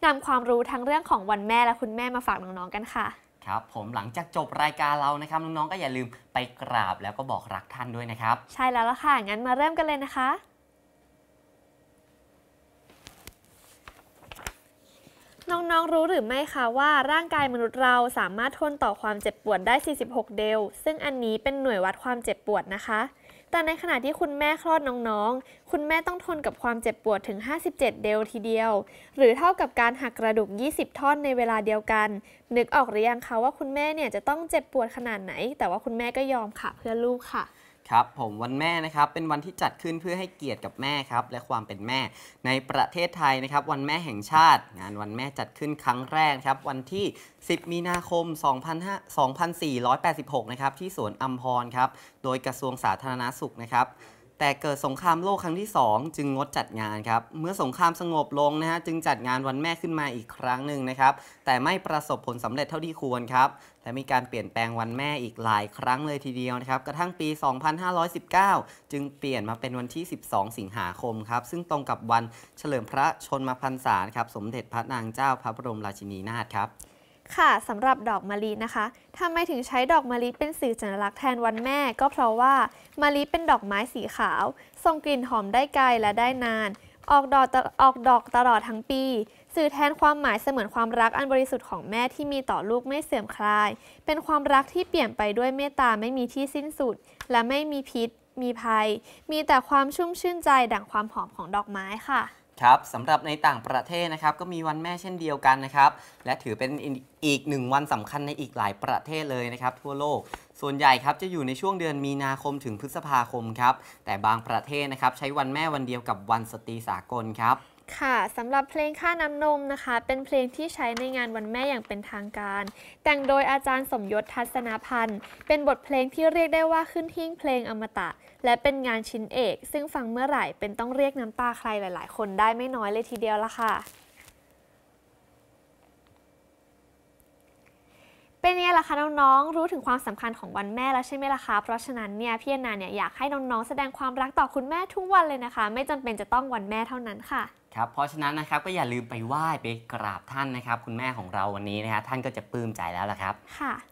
นำความรู้ทั้งเรื่องของวันแม่และคุณแม่มาฝากน้องๆกันค่ะครับผมหลังจากจบรายการเรานะครับน้องๆก็อย่าลืมไปกราบแล้วก็บอกรักท่านด้วยนะครับใช่แล้วล่ะค่ะงั้นมาเริ่มกันเลยนะคะน้องๆรู้หรือไม่คะว่าร่างกายมนุษย์เราสามารถทนต่อความเจ็บปวดได้46เดลซึ่งอันนี้เป็นหน่วยวัดความเจ็บปวดนะคะแต่ในขณะที่คุณแม่คลอดน้องๆคุณแม่ต้องทนกับความเจ็บปวดถึง57เดลทีเดียวหรือเท่ากับการหักกระดูก20ท่อนในเวลาเดียวกันนึกออกหรือยังคะว่าคุณแม่เนี่ยจะต้องเจ็บปวดขนาดไหนแต่ว่าคุณแม่ก็ยอมค่ะเพื่อลูกค่ะครับผมวันแม่นะครับเป็นวันที่จัดขึ้นเพื่อให้เกียรติกับแม่ครับและความเป็นแม่ในประเทศไทยนะครับวันแม่แห่งชาติงานวันแม่จัดขึ้นครั้งแรกครับวันที่10มีนาคม2486นะครับที่สวนอัมพรครับโดยกระทรวงสาธารณสุขนะครับแต่เกิดสงครามโลกครั้งที่2จึงงดจัดงานครับเมื่อสงครามสงบลงนะฮะจึงจัดงานวันแม่ขึ้นมาอีกครั้งหนึ่งนะครับแต่ไม่ประสบผลสำเร็จเท่าที่ควรครับและมีการเปลี่ยนแปลงวันแม่อีกหลายครั้งเลยทีเดียวนะครับกระทั่งปี 2519 จึงเปลี่ยนมาเป็นวันที่ 12 สิงหาคมครับซึ่งตรงกับวันเฉลิมพระชนมพรรษาครับสมเด็จพระนางเจ้าพระบรมราชินีนาถครับค่ะสำหรับดอกมะลินะคะทำไมถึงใช้ดอกมะลิเป็นสื่อสัญลักษณ์แทนวันแม่ก็เพราะว่ามะลิเป็นดอกไม้สีขาวส่งกลิ่นหอมได้ไกลและได้นานออกดอกตลอดทั้งปีสื่อแทนความหมายเสมือนความรักอันบริสุทธิ์ของแม่ที่มีต่อลูกไม่เสื่อมคลายเป็นความรักที่เปี่ยมไปด้วยเมตตาไม่มีที่สิ้นสุดและไม่มีพิษมีภัยมีแต่ความชุ่มชื่นใจดั่งความหอมของดอกไม้ค่ะครับสำหรับในต่างประเทศนะครับก็มีวันแม่เช่นเดียวกันนะครับและถือเป็นอีกหนึ่งวันสำคัญในอีกหลายประเทศเลยนะครับทั่วโลกส่วนใหญ่ครับจะอยู่ในช่วงเดือนมีนาคมถึงพฤษภาคมครับแต่บางประเทศนะครับใช้วันแม่วันเดียวกับวันสตรีสากลครับค่ะสำหรับเพลงค่าน้ำนมนะคะเป็นเพลงที่ใช้ในงานวันแม่อย่างเป็นทางการแต่งโดยอาจารย์สมยศทัศนพันธ์เป็นบทเพลงที่เรียกได้ว่าขึ้นหิ้งเพลงอมตะและเป็นงานชิ้นเอกซึ่งฟังเมื่อไหร่เป็นต้องเรียกน้ำตาใครหลายๆคนได้ไม่น้อยเลยทีเดียวละค่ะเป็นยังไงล่ะคะน้องๆรู้ถึงความสำคัญของวันแม่แล้วใช่ไหมล่ะคะเพราะฉะนั้นเนี่ยพี่แอนนาเนี่ยอยากให้น้องๆแสดงความรักต่อคุณแม่ทุกวันเลยนะคะไม่จำเป็นจะต้องวันแม่เท่านั้นค่ะครับเพราะฉะนั้นนะครับก็อย่าลืมไปไหว้ไปกราบท่านนะครับคุณแม่ของเราวันนี้นะฮะท่านก็จะปลื้มใจแล้วล่ะครับค่ะ